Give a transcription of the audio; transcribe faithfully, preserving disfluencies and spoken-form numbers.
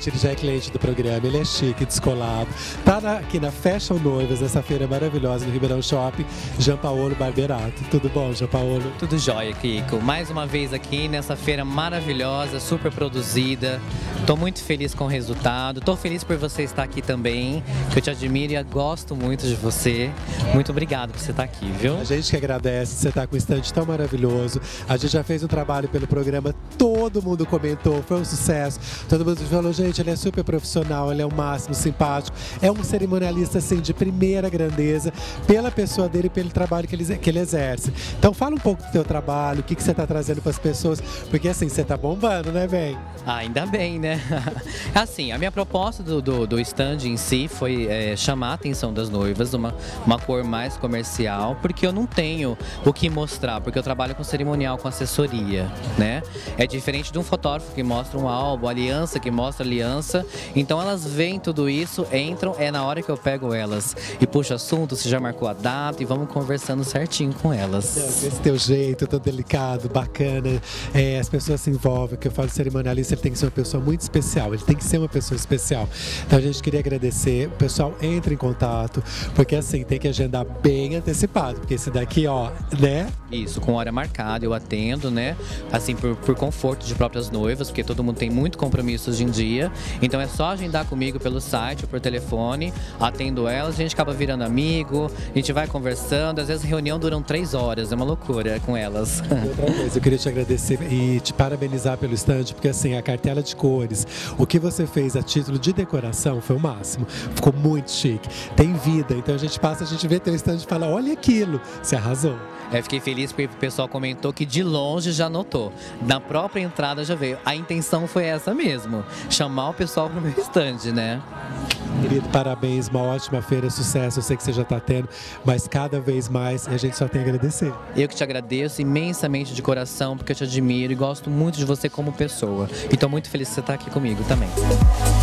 Gente, ele já é cliente do programa, ele é chique, descolado. Tá na, aqui na Fashion Noivas, essa feira maravilhosa no Ribeirão Shopping, Jean Paolo Barberato. Tudo bom, Jean Paolo? Tudo jóia, Kiko. Mais uma vez aqui nessa feira maravilhosa, super produzida. Tô muito feliz com o resultado. Tô feliz por você estar aqui também, que eu te admiro e gosto muito de você. Muito obrigado por você estar aqui, viu? A gente que agradece, você tá com um stand tão maravilhoso. A gente já fez um trabalho pelo programa, todo mundo comentou, foi um sucesso. Todo mundo falou, gente, ele é super profissional, ele é o máximo, simpático. É um cerimonialista, assim, de primeira grandeza, pela pessoa dele e pelo trabalho que ele, que ele exerce. Então fala um pouco do teu trabalho, o que, que você tá trazendo para as pessoas, porque assim, você tá bombando, né, bem? Ah, ainda bem, né? Assim, a minha proposta do, do, do stand em si foi é, chamar a atenção das noivas, uma, uma cor mais comercial, porque eu não tenho o que mostrar, porque eu trabalho com cerimonial, com assessoria, né? É diferente de um fotógrafo que mostra um álbum, aliança que mostra aliança, então elas veem tudo isso, entram, é na hora que eu pego elas e puxo assunto, se já marcou a data e vamos conversando certinho com elas. Esse teu jeito tão delicado, bacana, é, as pessoas se envolvem, que eu falo cerimonialista, ele tem que ser uma pessoa muito especial, ele tem que ser uma pessoa especial. Então a gente queria agradecer, o pessoal entra em contato, porque assim, tem que agendar bem antecipado, porque esse daqui, ó, né? Isso, com hora marcada eu atendo, né? Assim, por, por conforto de próprias noivas, porque todo mundo tem muito compromisso hoje em dia. Então é só agendar comigo pelo site ou por telefone, atendo elas, a gente acaba virando amigo, a gente vai conversando, às vezes a reunião duram três horas, é uma loucura com elas. Outra coisa, eu queria te agradecer e te parabenizar pelo stand, porque assim, a cartela de cores, o que você fez a título de decoração foi o máximo, ficou muito chique, tem vida, então a gente passa, a gente vê teu stand e fala, olha aquilo, você arrasou. É, fiquei feliz porque o pessoal comentou que de longe já notou. Na própria entrada já veio. A intenção foi essa mesmo, chamar o pessoal para o meu stand, né? Querido, parabéns, uma ótima feira, sucesso, eu sei que você já está tendo, mas cada vez mais a gente só tem a agradecer. Eu que te agradeço imensamente de coração, porque eu te admiro e gosto muito de você como pessoa. E estou muito feliz que você está aqui comigo também.